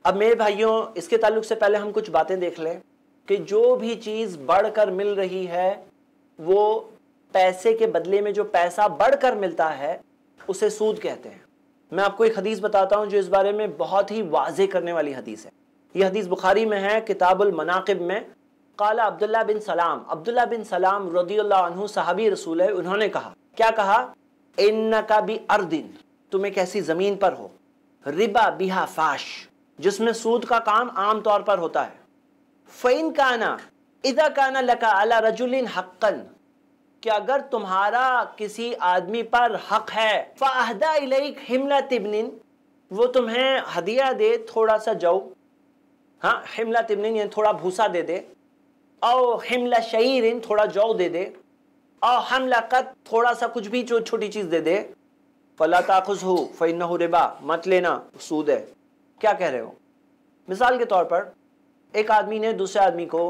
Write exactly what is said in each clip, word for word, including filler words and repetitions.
अब मेरे भाइयों, इसके ताल्लुक से पहले हम कुछ बातें देख लें कि जो भी चीज़ बढ़कर मिल रही है वो पैसे के बदले में जो पैसा बढ़कर मिलता है उसे सूद कहते हैं। मैं आपको एक हदीस बताता हूं जो इस बारे में बहुत ही वाज़ेह करने वाली हदीस है। यह हदीस बुखारी में है, किताबुल मनाकिब में। काला अब्दुल्ला बिन सलाम, अब्दुल्ला बिन सलाम रदियल्लाहु अन्हु सहाबी रसूल है, उन्होंने कहा, क्या कहा? इन्नका बि अर्दिन, तुम एक ऐसी ज़मीन पर हो, रिबा बिहा फाश, जिसमें सूद का काम आम तौर पर होता है। फ़इन काना इज़ा काना लका अला रजुलिन हक़्क़न, कि अगर तुम्हारा किसी आदमी पर हक है, फ़अहदा इलैक हिमलत इब्निन, वो तुम्हें हदिया दे थोड़ा सा जौ, हाँ हिमलत इब्निन यानी थोड़ा भूसा दे दे, और हिमला शईरिन थोड़ा जौ दे दे, और हमला कत थोड़ा सा कुछ भी जो छोटी चीज़ दे दे, फ़ला ताख़ुज़हु फ़इन्नहु रिबा, मत लेना सूद है। क्या कह रहे हो? मिसाल के तौर पर एक आदमी ने दूसरे आदमी को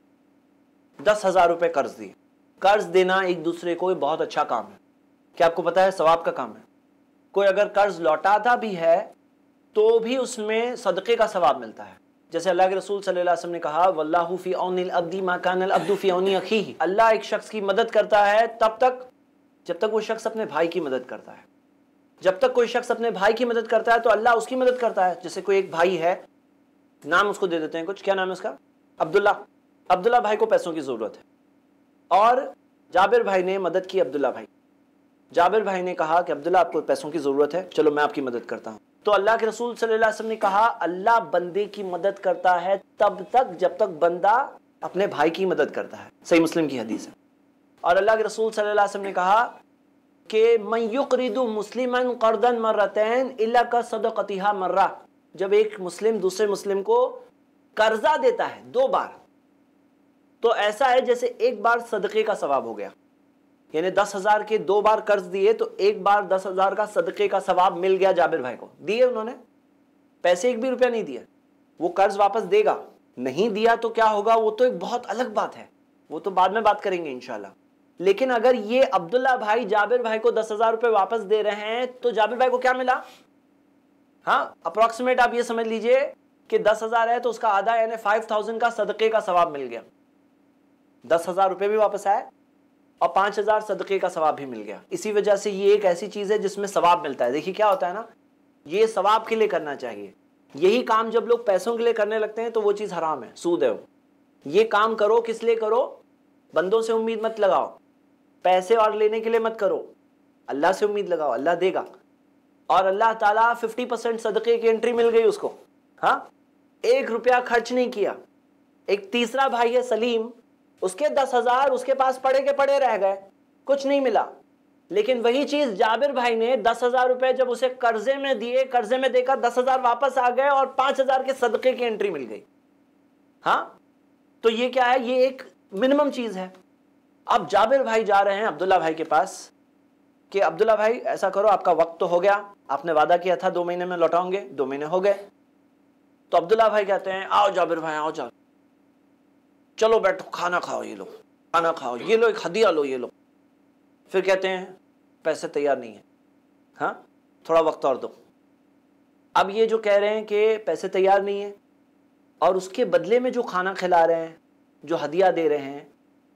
दस हजार रुपये कर्ज दिए। कर्ज देना एक दूसरे को बहुत अच्छा काम है, क्या आपको पता है? सवाब का काम है। कोई अगर कर्ज लौटाता भी है तो भी उसमें सदक़े का सवाब मिलता है। जैसे अल्लाह के रसूल सल्लल्लाहु अलैहि वसल्लम ने कहा, वल्लाहु फी औनिल अब्दी मा कानल अब्दु फी औनी अखीही, अल्लाह एक शख्स की मदद करता है तब तक जब तक वो शख्स अपने भाई की मदद करता है। जब तक कोई शख्स अपने भाई की मदद करता है तो अल्लाह उसकी मदद करता है। जैसे कोई एक भाई है, नाम उसको दे देते हैं कुछ, क्या नाम है उसका? अब्दुल्ला। अब्दुल्ला भाई को पैसों की ज़रूरत है और जाबिर भाई ने मदद की अब्दुल्ला भाई। जाबिर भाई ने कहा कि अब्दुल्ला आपको पैसों की ज़रूरत है, चलो मैं आपकी मदद करता हूँ। तो अल्लाह के रसूल सल्लल्लाहु अलैहि वसल्लम ने कहा, अल्लाह बंदे की मदद करता है तब तक जब तक बंदा अपने भाई की मदद करता है। सही मुस्लिम की हदीस है। और अल्लाह के रसूल सल्लल्लाहु अलैहि वसल्लम ने कहा कि मन युक़रिदु मुस्लिमन क़र्दन मर्रतैन इल्ला का सदक़तिहा मर्रा, जब एक मुस्लिम दूसरे मुस्लिम को कर्जा देता है दो बार तो ऐसा है जैसे एक बार सदक़े का सवाब हो गया। यानी दस हजार के दो बार कर्ज दिए तो एक बार दस हजार का सदक़े का सवाब मिल गया। जाबिर भाई को दिए, उन्होंने पैसे एक भी रुपया नहीं दिया, वो कर्ज वापस देगा। नहीं दिया तो क्या होगा वो तो एक बहुत अलग बात है, वो तो बाद में बात करेंगे इंशाल्लाह। लेकिन अगर ये अब्दुल्ला भाई जाबिर भाई को दस हजार रुपये वापस दे रहे हैं तो जाबिर भाई को क्या मिला? हाँ अप्रोक्सीमेट आप ये समझ लीजिए कि दस हजार है तो उसका आधा यानी फाइव थाउजेंड का सदक़े का सवाब मिल गया। दस हजार रुपये भी वापस आए और पांच हजार सदक़े का सवाब भी मिल गया। इसी वजह से ये एक ऐसी चीज है जिसमें सवाब मिलता है। देखिए क्या होता है ना, ये सवाब के लिए करना चाहिए। यही काम जब लोग पैसों के लिए करने लगते हैं तो वो चीज हराम है, सूद है वो। ये काम करो किस लिए करो? बंदों से उम्मीद मत लगाओ, पैसे और लेने के लिए मत करो, अल्लाह से उम्मीद लगाओ, अल्लाह देगा। और अल्लाह ताला फिफ्टी परसेंट सदक़े की एंट्री मिल गई उसको। हाँ, एक रुपया खर्च नहीं किया। एक तीसरा भाई है सलीम, उसके दस हजार उसके पास पड़े के पड़े रह गए, कुछ नहीं मिला। लेकिन वही चीज जाबिर भाई ने दस हजार रुपए जब उसे कर्जे में दिए, कर्जे में देकर दस हजार वापस आ गए और पांच हजार के सदक़े की एंट्री मिल गई। हाँ, तो ये क्या है? ये एक मिनिमम चीज है। अब जाबिर भाई जा रहे हैं अब्दुल्ला भाई के पास कि अब्दुल्ला भाई ऐसा करो, आपका वक्त तो हो गया, आपने वादा किया था दो महीने में लौटाओगे, दो महीने हो गए। तो अब्दुल्ला भाई कहते हैं, आओ जाबिर भाई आओ, जाओ चलो बैठो, खाना खाओ, ये लो खाना खाओ, ये लो एक हदिया लो, ये लो। फिर कहते हैं पैसे तैयार नहीं है, हाँ थोड़ा वक्त और दो। अब ये जो कह रहे हैं कि पैसे तैयार नहीं है और उसके बदले में जो खाना खिला रहे हैं, जो हदिया दे रहे हैं,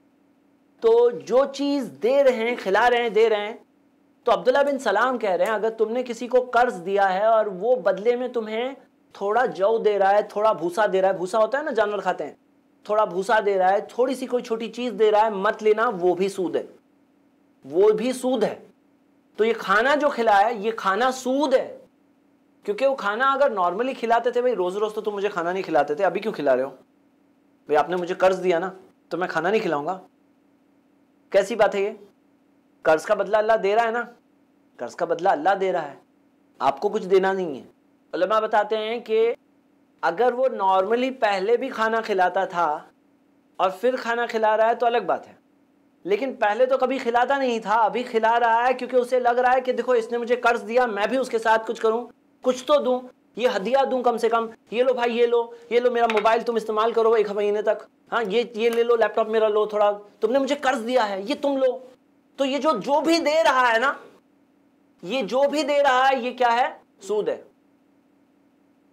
तो जो चीज दे रहे हैं, खिला रहे हैं, दे रहे हैं। तो अब्दुल्ला बिन सलाम कह रहे हैं, अगर तुमने किसी को कर्ज दिया है और वो बदले में तुम्हें थोड़ा जौ दे रहा है, थोड़ा भूसा दे रहा है, भूसा होता है ना जानवर खाते हैं, थोड़ा भूसा दे रहा है, थोड़ी सी कोई छोटी चीज दे रहा है, मत लेना, वो भी सूद है, वो भी सूद है। तो ये खाना जो खिलाया ये खाना सूद है, क्योंकि वो खाना अगर नॉर्मली खिलाते थे, भाई रोज रोज तो तुम मुझे खाना नहीं खिलाते थे, अभी क्यों खिला रहे हो? भाई आपने मुझे कर्ज दिया ना, तो मैं खाना नहीं खिलाऊंगा। कैसी बात है ये? कर्ज का बदला अल्लाह दे रहा है ना, कर्ज का बदला अल्लाह दे रहा है, आपको कुछ देना नहीं है। उलमा बताते हैं कि अगर वो नॉर्मली पहले भी खाना खिलाता था और फिर खाना खिला रहा है तो अलग बात है, लेकिन पहले तो कभी खिलाता नहीं था, अभी खिला रहा है क्योंकि उसे लग रहा है कि देखो इसने मुझे कर्ज दिया, मैं भी उसके साथ कुछ करूं, कुछ तो दूं, ये हदिया दूं कम से कम। ये लो भाई, ये लो, ये लो मेरा मोबाइल तुम इस्तेमाल करो एक महीने तक, हाँ ये ये ले लो, लैपटॉप मेरा लो, थोड़ा तुमने मुझे कर्ज दिया है ये तुम लो। तो ये जो जो भी दे रहा है ना, ये जो भी दे रहा है ये क्या है? सूद है।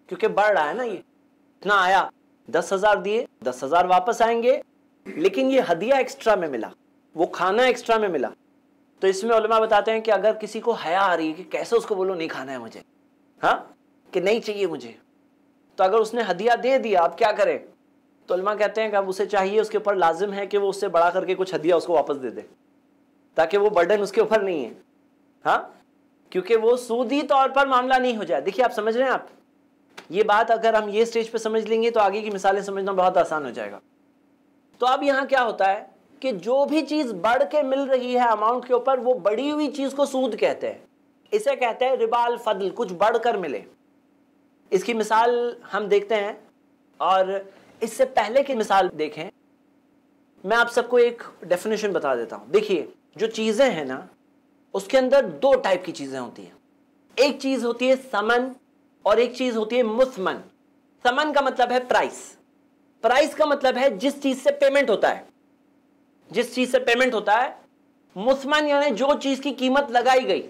क्योंकि बढ़ रहा है ना, ये इतना आया, दस हजार दिए, दस हजार वापस आएंगे, लेकिन ये हदिया एक्स्ट्रा में मिला, वो खाना एक्स्ट्रा में मिला। तो इसमें उलमा बताते हैं कि अगर किसी को हया आ रही है कि कैसे उसको बोलो नहीं खाना है मुझे, हाँ, कि नहीं चाहिए मुझे, तो अगर उसने हदिया दे दिया, आप क्या करें? तो उलमा कहते हैं कि अब उसे चाहिए, उसके ऊपर लाजिम है कि वो उससे बढ़ा करके कुछ हदिया उसको वापस दे दे, ताकि वो बर्डन उसके ऊपर नहीं है, हाँ, क्योंकि वो सूदी तौर पर मामला नहीं हो जाए। देखिए आप समझ रहे हैं, आप ये बात अगर हम ये स्टेज पे समझ लेंगे तो आगे की मिसालें समझना बहुत आसान हो जाएगा। तो अब यहाँ क्या होता है कि जो भी चीज बढ़ के मिल रही है अमाउंट के ऊपर, वो बढ़ी हुई चीज को सूद कहते हैं। इसे कहते हैं रिबाल फदल, कुछ बढ़कर मिले। इसकी मिसाल हम देखते हैं, और इससे पहले की मिसाल देखें, मैं आप सबको एक डेफिनेशन बता देता हूं। देखिए जो चीजें हैं ना, उसके अंदर दो टाइप की चीजें होती हैं। एक चीज होती है समन और एक चीज होती है मुसमन। समन का मतलब है प्राइस, प्राइस का मतलब है जिस चीज से पेमेंट होता है, जिस चीज से पेमेंट होता है। मुसमन यानी जो चीज की कीमत लगाई गई।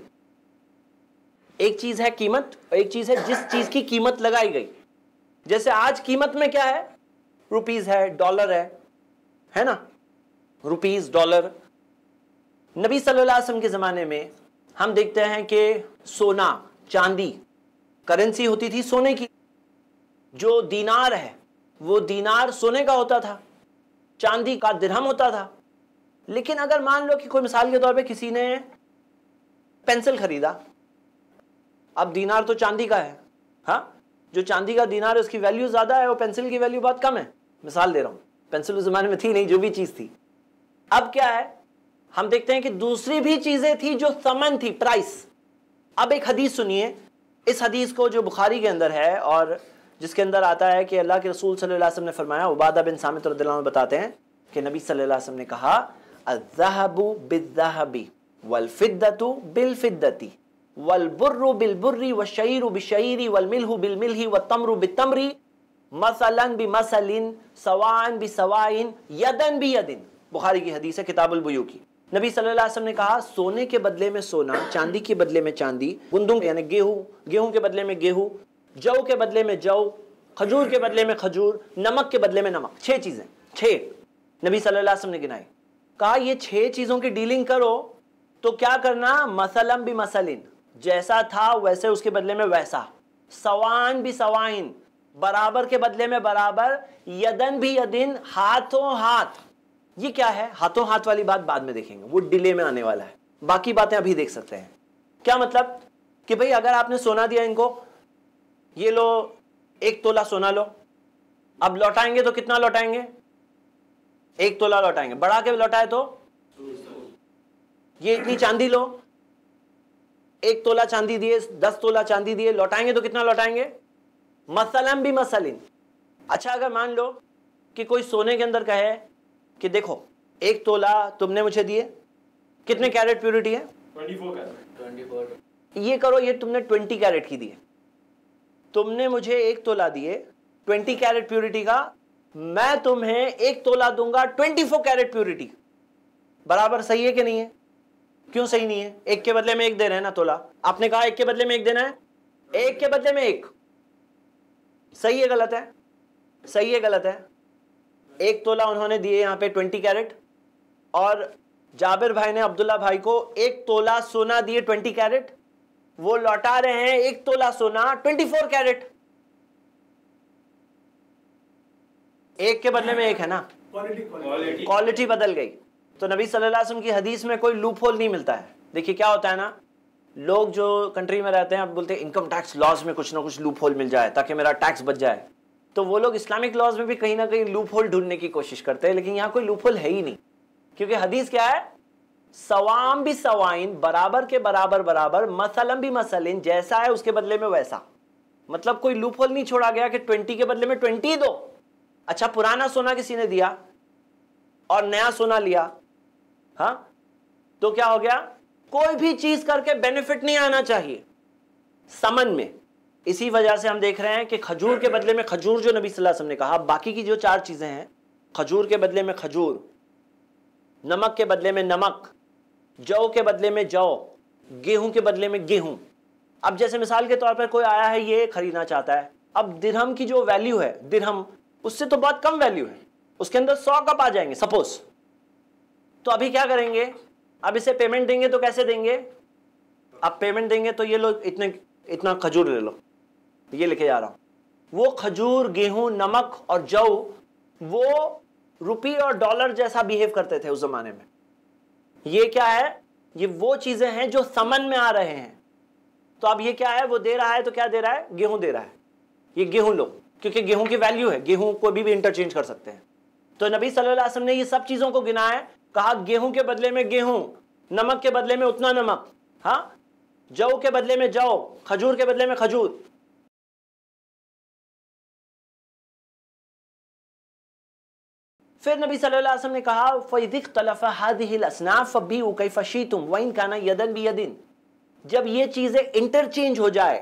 एक चीज है कीमत और एक चीज है जिस चीज की कीमत लगाई गई। जैसे आज कीमत में क्या है? रुपीज है, डॉलर है, है ना, रुपीज डॉलर। नबी सल्लल्लाहु अलैहि वसल्लम के जमाने में हम देखते हैं कि सोना चांदी करेंसी होती थी सोने की। जो दीनार है वो दीनार सोने का होता था, चांदी का दिरहम होता था। लेकिन अगर मान लो कि कोई मिसाल के तौर पे किसी ने पेंसिल खरीदा, अब दीनार तो चांदी का है, हाँ, जो चांदी का दीनार है उसकी वैल्यू ज्यादा है और पेंसिल की वैल्यू बहुत कम है। मिसाल दे रहा हूं, पेंसिल उस जमाने में थी नहीं, जो भी चीज थी। अब क्या है, हम देखते हैं कि दूसरी भी चीजें थी जो समन थी, प्राइस। अब एक हदीस सुनिए, इस हदीस को जो बुखारी के अंदर है और जिसके अंदर आता है कि अल्लाह के रसूल सल्लल्लाहु अलैहि वसल्लम ने फरमाया, उबादा बिन सामित रदियल्लाहु अन्हु बताते हैं कि नबी सल्लल्लाहु अलैहि वसल्लम ने कहा, अज़्ज़हबु बिज़्ज़हबी वल फिद्दतु बिल फिद्दती वल बुर्रु बिल बुर्री वश्शईरु बिश्शईरी वल मिल्हु बिल मिल्ही वत्तम्रु बित्तम्री मसलन बिमसलिन सवाइन बिसवाइन यदन बियदिन। बुखारी की हदीस है, किताबुल बुयू की। नबी सल्लल्लाहु अलैहि वसल्लम ने कहा, सोने के बदले में सोना, चांदी के बदले में चांदी, गुंदुम यानी गेहूं, गेहूं के बदले में गेहूं, जौ के बदले में जौ, खजूर के बदले में खजूर, नमक के बदले में नमक। छह चीजें, छह नबी सल्लल्लाहु अलैहि वसल्लम ने गिनाई। कहा ये छह चीजों की डीलिंग करो तो क्या करना, मसलम भी मसलिन, जैसा था वैसे उसके बदले में वैसा, सवान भी सवाइन, बराबर के बदले में बराबर, यदन भी यदिन, हाथों हाथ। ये क्या है? हाथों हाथ वाली बात बाद में देखेंगे, वो डिले में आने वाला है, बाकी बातें अभी देख सकते हैं। क्या मतलब कि भाई अगर आपने सोना दिया इनको, ये लो एक तोला सोना लो, अब लौटाएंगे तो कितना लौटाएंगे? एक तोला लौटाएंगे। बढ़ा के लौटाए तो ये इतनी चांदी लो, एक तोला चांदी दिए, दस तोला चांदी दिए, लौटाएंगे तो कितना लौटाएंगे? मसलन भी मसलिन। अच्छा अगर मान लो कि कोई सोने के अंदर कहे कि देखो एक तोला तुमने मुझे दिए, कितने कैरेट प्योरिटी है? चौबीस कैरेट। ये करो, ये तुमने बीस कैरेट की दिए, तुमने मुझे एक तोला दिए बीस कैरेट प्योरिटी का, मैं तुम्हें एक तोला दूंगा चौबीस कैरेट प्योरिटी। बराबर सही है कि नहीं है? क्यों सही नहीं है? एक के बदले में एक दे रहे हैं ना तोला, आपने कहा एक के बदले में एक देना है, एक के बदले में एक। सही है गलत है? सही है गलत है? एक तोला उन्होंने दिए यहां पे बीस कैरेट, और जाबिर भाई ने अब्दुल्ला भाई को एक तोला सोना दिए बीस कैरेट, वो लौटा रहे हैं एक तोला सोना चौबीस कैरेट। एक के बदले में एक है ना, क्वालिटी क्वालिटी बदल गई। तो नबी सल्लल्लाहु अलैहि वसल्लम की हदीस में कोई लूप होल नहीं मिलता है। देखिए क्या होता है ना, लोग जो कंट्री में रहते हैं अब बोलते हैं इनकम टैक्स लॉज में कुछ ना कुछ लूप होल मिल जाए ताकि मेरा टैक्स बच जाए, तो वो लोग इस्लामिक लॉज में भी कहीं ना कहीं लूप होल ढूंढने की कोशिश करते हैं, लेकिन यहाँ कोई लूप होल है ही नहीं, क्योंकि हदीस क्या है, सवाम भी सवाइन, बराबर के बराबर बराबर, मसलम भी मसलिन, जैसा है उसके बदले में वैसा। मतलब कोई लूप होल नहीं छोड़ा गया कि ट्वेंटी के बदले में ट्वेंटी दो। अच्छा पुराना सोना किसी ने दिया और नया सोना लिया, हाँ, तो क्या हो गया? कोई भी चीज करके बेनिफिट नहीं आना चाहिए समन में। इसी वजह से हम देख रहे हैं कि खजूर के बदले में खजूर जो नबी सल्लल्लाहु अलैहि वसल्लम ने कहा, बाकी की जो चार चीजें हैं, खजूर के बदले में खजूर, नमक के बदले में नमक, जौ के बदले में जौ, गेहूं के बदले में गेहूं। अब जैसे मिसाल के तौर पर कोई आया है, ये खरीदना चाहता है, अब दिरहम की जो वैल्यू है, दिरहम उससे तो बहुत कम वैल्यू है, उसके अंदर सौ कप आ जाएंगे सपोज। तो अभी क्या करेंगे, अब इसे पेमेंट देंगे तो कैसे देंगे, अब पेमेंट देंगे तो ये लो इतने इतना खजूर ले लो, ये लेके जा रहा हूं। वो खजूर, गेहूं, नमक और जौ वो रुपी और डॉलर जैसा बिहेव करते थे उस जमाने में। ये क्या है, ये वो चीजें हैं जो समन में आ रहे हैं। तो अब ये क्या है, वो दे रहा है तो क्या दे रहा है, गेहूं दे रहा है, ये गेहूं लो, क्योंकि गेहूं की वैल्यू है, गेहूं को भी, भी इंटरचेंज कर सकते हैं। तो नबी सल्लल्लाहु अलैहि वसल्लम ने ये सब चीजों को गिना है, कहा गेहूं के बदले में गेहूं, नमक के बदले में उतना नमक, हाँ, जौ के बदले में जौ, खजूर के बदले में खजूर। फिर नबी सल्लल्लाहु अलैहि वसल्लम ने कहा फ़इज़ तलफ़ा हादिहिल अस्नाफ़ फ़बीउ कैफ़ शिअ्तुम व इन काना यदन बियदिन। जब ये चीजें इंटरचेंज हो जाए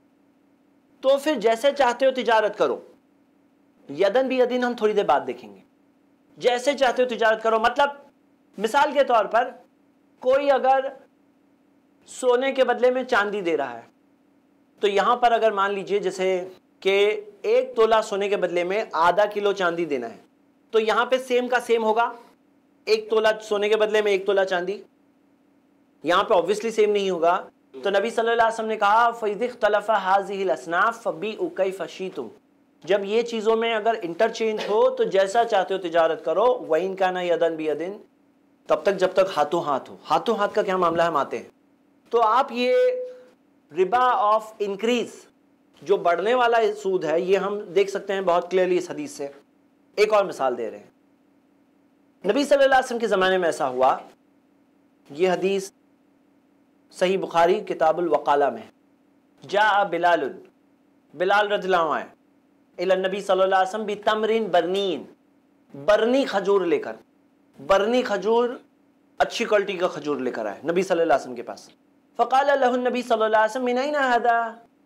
तो फिर जैसे चाहते हो तिजारत करो। यदन बियदिन हम थोड़ी देर बाद देखेंगे। जैसे चाहते हो तिजारत करो मतलब मिसाल के तौर पर कोई अगर सोने के बदले में चांदी दे रहा है, तो यहां पर अगर मान लीजिए जैसे कि एक तोला सोने के बदले में आधा किलो चांदी देना है, तो यहां पे सेम का सेम होगा, एक तोला सोने के बदले में एक तोला चांदी, यहां पे ऑब्वियसली सेम नहीं होगा। तो नबी सल्लल्लाहु अलैहि वसल्लम ने कहा फ़इज़ इख्तलफ़ा हाज़िहिल अस्नाफ़ फ़बीउ कैफ़ शिअ्तुम। जब ये चीजों में अगर इंटरचेंज हो तो जैसा चाहते हो तिजारत करो, व इन काना यदन बियदिन, तब तक जब तक हाथों हाथ हो। हाथों हाथ का क्या मामला है, हम आते हैं। तो आप ये रिबा ऑफ इंक्रीज, जो बढ़ने वाला सूद है, ये हम देख सकते हैं बहुत क्लियरली इस हदीस से। एक और मिसाल दे रहे हैं, नबी सल्लल्लाहु अलैहि वसल्लम के ज़माने में ऐसा हुआ, ये हदीस सही बुखारी किताबुल वकाला में, जा बिलाल, बिलाल रज़ियल्लाहु अन्हु इला नबी सल्लल्लाहु अलैहि वसल्लम बितमरिन बरनीन, बरनी खजूर लेकर, बरनी खजूर अच्छी क्वालिटी का खजूर लेकर आए नबी सल्लल्लाहु अलैहि वसल्लम के पास। फ़क़ाल लहु नबी सल्लल्लाहु अलैहि वसल्लम मिन ऐना हादा,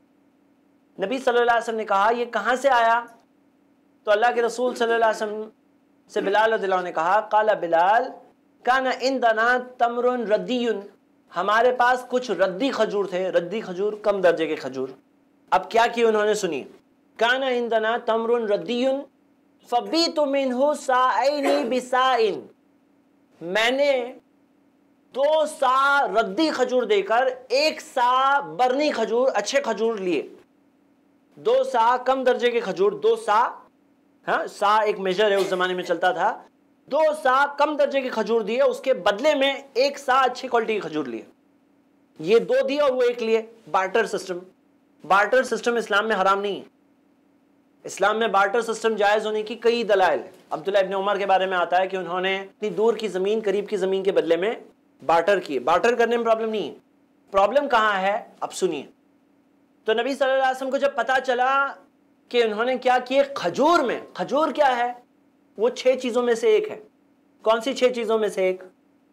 नबी सल्लल्लाहु अलैहि वसल्लम ने कहा ये कहाँ से आया। तो अल्लाह के रसूल सल्लल्लाहु अलैहि वसल्लम से बिलाल रज़ियल्लाहु ने कहा, काला बिलाल काना इंदना तमरुन रद्दीयुन, हमारे पास कुछ रद्दी खजूर थे, रद्दी खजूर कम दर्जे के खजूर। अब क्या किया उन्होंने, सुनिए, काना इंदना तमरुन रद्दीयुन फ़बीतु मिन्हु साइनी बिसाइन, मैंने दो सा रद्दी खजूर देकर एक सा बरनी खजूर, अच्छे खजूर लिए। दो सा कम दर्जे के खजूर, दो सा, हाँ, सा एक मेजर है उस जमाने में चलता था, दो सा कम दर्जे के खजूर दिए, उसके बदले में एक सा अच्छी क्वालिटी के खजूर लिए। ये दो दिए और वो एक लिए। बार्टर सिस्टम, बार्टर सिस्टम इस्लाम में हराम नहीं है। इस्लाम में बार्टर सिस्टम जायज होने की कई दलाइल है। अब्दुल्लाह इब्न उमर के बारे में आता है कि उन्होंने इतनी दूर की जमीन करीब की जमीन के बदले में बार्टर किए। बार्टर करने में प्रॉब्लम नहीं है। प्रॉब्लम कहाँ है, अब सुनिए। तो नबी सल्लल्लाहु अलैहि वसल्लम को जब पता चला कि उन्होंने क्या किए, खजूर में, खजूर क्या है, वो छह चीजों में से एक है। कौन सी छह चीजों में से एक,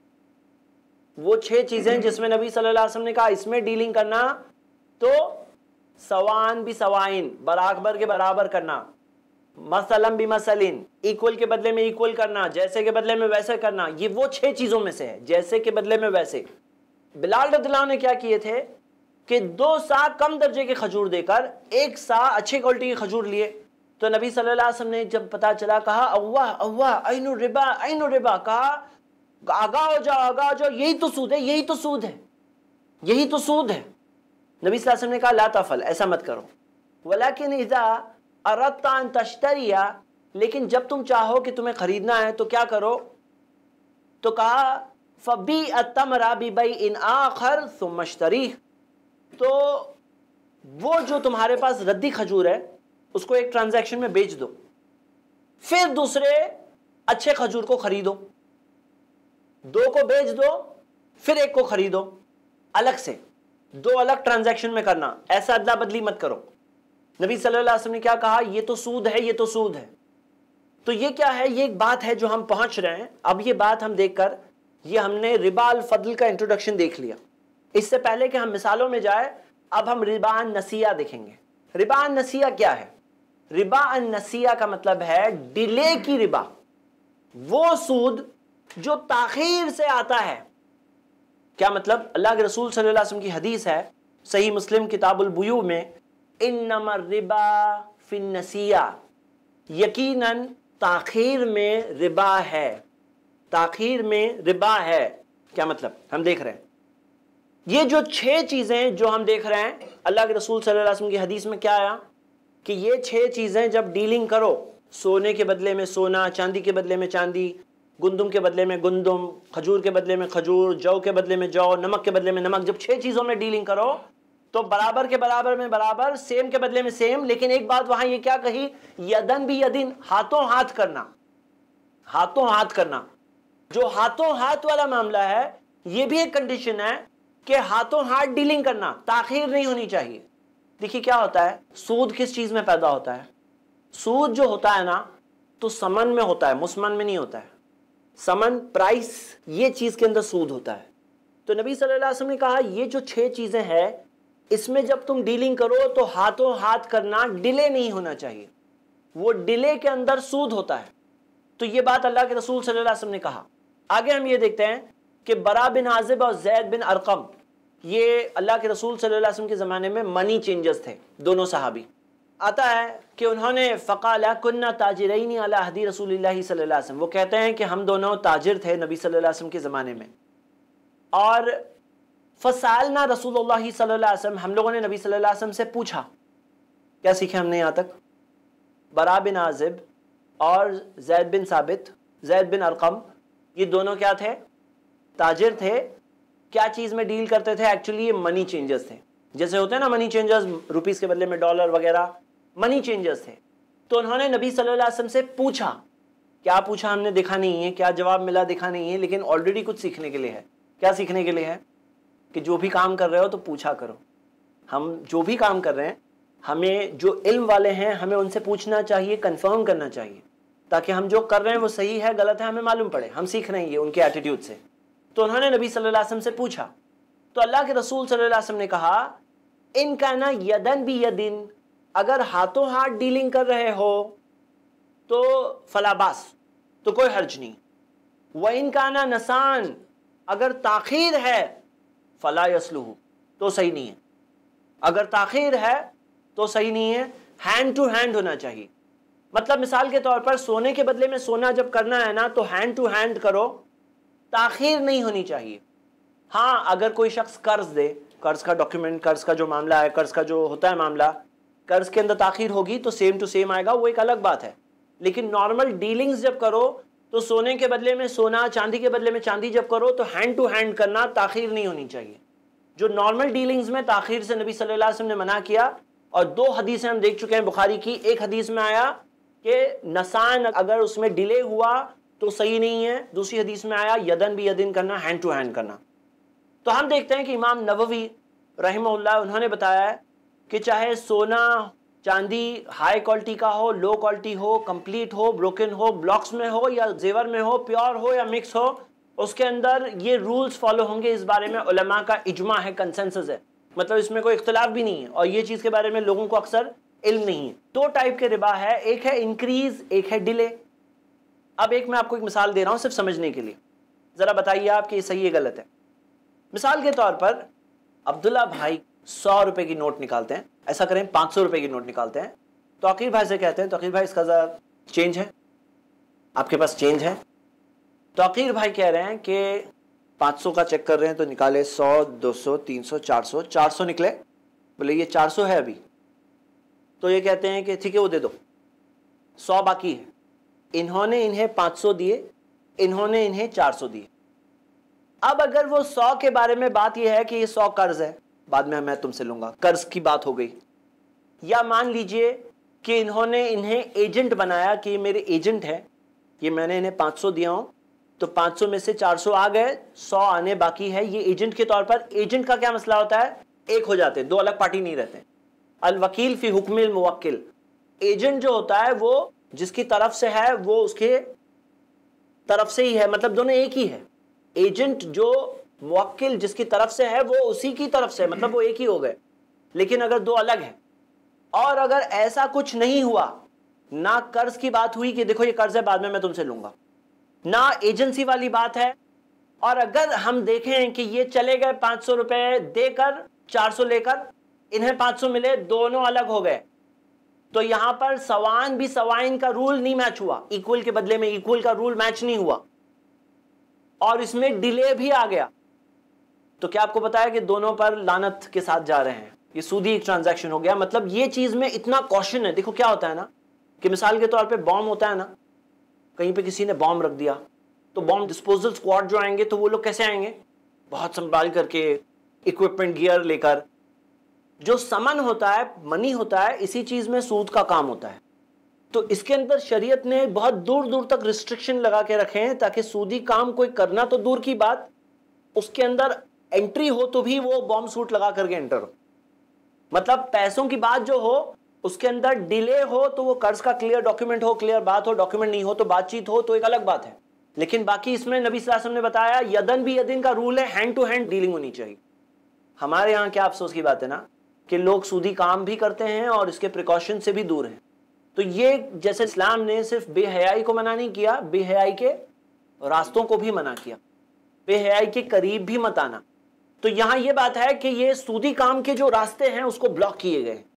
वो छह चीजें जिसमें नबी सल्लल्लाहु अलैहि वसल्लम ने कहा इसमें डीलिंग करना तो सवान भी सवाइन, बराबर के बराबर करना, मसलम भी मसलिन, इक्वल के बदले में इक्वल करना, जैसे के बदले में वैसे करना, ये वो छह चीजों में से है, जैसे के बदले में वैसे। बिलाल रज़ियल्लाहु अन्हु ने क्या किए थे कि दो सा कम दर्जे के खजूर देकर एक सा अच्छी क्वालिटी के खजूर लिए। तो नबी सल्लल्लाहु अलैहि वसल्लम ने जब पता चला, कहा अव्वाह अव्वाह ऐनु रिबा ऐनु रिबा, कहा आगा हो जाओ आगा हो जाओ, यही तो सूद है, यही तो सूद है, यही तो सूद है। नबी सल्लल्लाहु अलैहि वसल्लम ने कहा ला तफल, ऐसा मत करो, वलाकिन इज़ा अरदता अन तश्तरिया, लेकिन जब तुम चाहो कि तुम्हें खरीदना है तो क्या करो, तो कहा फबी अतमरा बिबई इन आखर सुम्मा इश्तरी, तो वो जो तुम्हारे पास रद्दी खजूर है उसको एक ट्रांजैक्शन में बेच दो, फिर दूसरे अच्छे खजूर को खरीदो, दो को बेच दो फिर एक को खरीदो, अलग से, दो अलग ट्रांजैक्शन में करना, ऐसा अदला बदली मत करो। नबी सल्लल्लाहु अलैहि वसल्लम ने क्या कहा, ये तो सूद है, ये तो सूद है। तो ये क्या है, ये एक बात है जो हम पहुंच रहे हैं। अब ये बात हम देखकर, ये हमने रिबा अल फद्ल का इंट्रोडक्शन देख लिया। इससे पहले कि हम मिसालों में जाए, अब हम रिबा अन नसिया देखेंगे। रिबा अन नसिया क्या है? रिबा अन नसिया का मतलब है डिले की रिबा, वो सूद जो ताखीर से आता है। क्या मतलब? अल्लाह के रसूल सल्लल्लाहु अलैहि वसल्लम की हदीस है, सही मुस्लिम किताबुल बुयू में, इन्नमर रिबा फिन नसिया, यकीनन ताखीर में रिबा है, ताखीर में रिबा है। क्या मतलब? हम देख रहे हैं ये जो छह चीजें जो हम देख रहे हैं, अल्लाह के रसूल सल्लल्लाहु अलैहि वसल्लम की हदीस में क्या आया कि ये छह चीजें जब डीलिंग करो, सोने के बदले में सोना, चांदी के बदले में चांदी, गुंदुम के बदले में गुंदुम, खजूर के बदले में खजूर, जौ के बदले में जौ, नमक के बदले में नमक, जब छह चीजों में डीलिंग करो तो बराबर के बराबर में बराबर, सेम के बदले में सेम। लेकिन एक बात वहां ये क्या कही, यदन भी यदिन, हाथों हाथ करना, हाथों हाथ करना। जो हाथों हाथ वाला मामला है ये भी एक कंडीशन है कि हाथों हाथ डीलिंग करना, ताखीर नहीं होनी चाहिए। देखिए क्या होता है, सूद किस चीज में पैदा होता है? सूद जो होता है ना तो समन में होता है, मुसमन में नहीं होता है। समन, प्राइस, ये चीज के अंदर सूद होता है। तो नबी सल्लल्लाहु अलैहि वसल्लम ने कहा ये जो छह चीजें हैं इसमें जब तुम डीलिंग करो तो हाथों हाथ करना, डिले नहीं होना चाहिए। वो डिले के अंदर सूद होता है। तो ये बात अल्लाह के रसूल सल्लल्लाहु अलैहि वसल्लम ने कहा। आगे हम ये देखते हैं कि बरा बिन आजिब और जैद बिन अरकम, ये अल्लाह के रसूल सल्लल्लाहु अलैहि वसल्लम के ज़माने में मनी चेंजर्स थे, दोनों सहाबी। आता है कि उन्होंने फ़क़ाला कुन्ना ताजिरैनी अला अहदी रसूलिल्लाहि सल्लल्लाहु अलैहि वसल्लम, वो कहते हैं कि हम दोनों ताजिर थे नबी सल्लल्लाहु अलैहि वसल्लम के ज़माने में। और फ़सालना रसूलुल्लाहि सल्लल्लाहु अलैहि वसल्लम, हम लोगों ने नबी सल्लल्लाहु अलैहि वसल्लम से पूछा। क्या सीखे हमने यहाँ तक? बरा बिन आजिब और जैद बिन साबित, जैद बिन अरकम, ये दोनों क्या थे? ताजिर थे। क्या चीज़ में डील करते थे? एक्चुअली ये मनी चेंजर्स थे। जैसे होते हैं ना मनी चेंजर्स, रुपीस के बदले में डॉलर वगैरह, मनी चेंजर्स थे। तो उन्होंने नबी सल्लल्लाहु अलैहि वसल्लम से पूछा। क्या पूछा हमने देखा नहीं है, क्या जवाब मिला देखा नहीं है, लेकिन ऑलरेडी कुछ सीखने के लिए है। क्या सीखने के लिए है? कि जो भी काम कर रहे हो तो पूछा करो। हम जो भी काम कर रहे हैं, हमें जो इल्म वाले हैं हमें उनसे पूछना चाहिए, कंफर्म करना चाहिए, ताकि हम जो कर रहे हैं वो सही है गलत है हमें मालूम पड़े। हम सीख रहे हैं ये उनके एटीट्यूड से। तो उन्होंने नबी सल्लल्लाहु अलैहि वसल्लम से पूछा तो अल्लाह के रसूल सल्लल्लाहु अलैहि वसल्लम ने कहा, इनका ना यदन भी यदिन, अगर हाथों हाथ डीलिंग कर रहे हो तो फलाबास, तो कोई हर्ज नहीं। व इनका ना नसान, अगर ताखीर है फला यसलुहु, तो सही नहीं है। अगर ताखीर है तो सही नहीं है। हैंड टू हैंड होना चाहिए। मतलब मिसाल के तौर पर सोने के बदले में सोना जब करना है ना तो हैंड टू हैंड करो, ताखीर नहीं होनी चाहिए। हाँ, अगर कोई शख्स कर्ज दे, कर्ज का डॉक्यूमेंट, कर्ज का जो मामला है, कर्ज का जो होता है मामला, कर्ज के अंदर ताखीर होगी तो सेम टू सेम आएगा, वो एक अलग बात है। लेकिन नॉर्मल डीलिंग्स जब करो तो सोने के बदले में सोना, चांदी के बदले में चांदी जब करो तो हैंड टू हैंड करना, ताखीर नहीं होनी चाहिए। जो नॉर्मल डीलिंग्स में ताखीर से नबी सल्लल्लाहु अलैहि वसल्लम ने मना किया। और दो हदीसें हम देख चुके हैं बुखारी की। एक हदीस में आया कि नसान अगर उसमें डिले हुआ तो सही नहीं है। दूसरी हदीस में आया यदन भी यदिन करना, हैंड टू हैंड करना। तो हम देखते हैं कि इमाम नववी रहमहुल्लाह उन्होंने बताया कि चाहे सोना चांदी हाई क्वालिटी का हो, लो क्वालिटी हो, कंप्लीट हो, ब्रोकन हो, ब्लॉक्स में हो या जेवर में हो, प्योर हो या मिक्स हो, उसके अंदर ये रूल्स फॉलो होंगे। इस बारे में उलमा का इजमा है, कंसेंसस है, मतलब इसमें कोई इख्तिलाफ भी नहीं है। और ये चीज़ के बारे में लोगों को अक्सर इल्म नहीं है। दो टाइप के रिबा है, एक है इंक्रीज, एक है डिले। अब एक मैं आपको एक मिसाल दे रहा हूँ सिर्फ समझने के लिए, ज़रा बताइए आप कि ये सही है गलत है। मिसाल के तौर पर अब्दुल्ला भाई सौ रुपए की नोट निकालते हैं, ऐसा करें पाँच सौ रुपए की नोट निकालते हैं। तो अकीर भाई से कहते हैं, तो अकीर भाई इसका ज़रा चेंज है, आपके पास चेंज है? तो अकीर भाई कह रहे हैं कि पाँच सौ का चेक कर रहे हैं तो निकाले सौ, दो सौ, तीन सौ, चार सौ, चार सौ निकले। बोले ये चार सौ है अभी। तो ये कहते हैं कि ठीक है वो दे दो, सौ बाकी है। इन्होंने इन्हें पाँच सौ दिए, इन्होंने इन्हें चार सौ दिए। अब अगर वो सौ के बारे में बात यह है कि ये सौ कर्ज है, बाद में मैं तुमसे लूंगा, कर्ज की बात हो गई। या मान लीजिए कि इन्होंने इन्हें एजेंट बनाया कि ये मेरे एजेंट है, ये मैंने इन्हें पाँच सौ दिया हूँ, तो पाँच सौ में से चार सौ आ गए, सौ आने बाकी है। ये एजेंट के तौर पर, एजेंट का क्या मसला होता है, एक हो जाते, दो अलग पार्टी नहीं रहते। अल वकील फी हुक्मिल मुवक्किल, एजेंट जो होता है वो जिसकी तरफ से है वो उसके तरफ से ही है, मतलब दोनों एक ही है। एजेंट जो मुवक्किल जिसकी तरफ से है वो उसी की तरफ से, मतलब वो एक ही हो गए। लेकिन अगर दो अलग है, और अगर ऐसा कुछ नहीं हुआ, ना कर्ज की बात हुई कि देखो ये कर्ज है बाद में मैं तुमसे लूंगा, ना एजेंसी वाली बात है, और अगर हम देखें कि ये चले गए पाँच सौ रुपए देकर चार सौ लेकर, इन्हें पांच सौ मिले, दोनों अलग हो गए। तो यहां पर सवान भी सवाइन का रूल नहीं मैच हुआ, इक्वल के बदले में इक्वल का रूल मैच नहीं हुआ, और इसमें डिले भी आ गया। तो क्या आपको पता है कि दोनों पर लानत के साथ जा रहे हैं, ये सूदी एक ट्रांजैक्शन हो गया। मतलब ये चीज में इतना कॉशन है। देखो क्या होता है ना कि मिसाल के तौर पे बॉम्ब होता है ना, कहीं पे किसी ने बॉम्ब रख दिया, तो बॉम्ब डिस्पोजल स्क्वाड जो आएंगे तो वो लोग कैसे आएंगे, बहुत संभाल करके, इक्विपमेंट गियर लेकर। जो समन होता है, मनी होता है, इसी चीज में सूद का काम होता है। तो इसके अंदर शरीयत ने बहुत दूर दूर तक रिस्ट्रिक्शन लगा के रखे हैं ताकि सूदी काम कोई करना तो दूर की बात, उसके अंदर एंट्री हो तो भी वो बॉम्ब सूट लगा करके एंटर हो। मतलब पैसों की बात जो हो उसके अंदर डिले हो तो वो कर्ज का क्लियर डॉक्यूमेंट हो, क्लियर बात हो, डॉक्यूमेंट नहीं हो तो बातचीत हो, तो एक अलग बात है। लेकिन बाकी इसमें नबी सल्लल्लाहु अलैहि वसल्लम ने बताया यदन भी यदन का रूल है, हैंड टू हैंड डीलिंग होनी चाहिए। हमारे यहाँ क्या अफसोस की बात है ना कि लोग सूदी काम भी करते हैं और इसके प्रिकॉशन से भी दूर हैं। तो ये जैसे इस्लाम ने सिर्फ बेहयाई को मना नहीं किया, बेहयाई के रास्तों को भी मना किया, बेहयाई के करीब भी मत आना। तो यहां ये बात है कि ये सूदी काम के जो रास्ते हैं उसको ब्लॉक किए गए।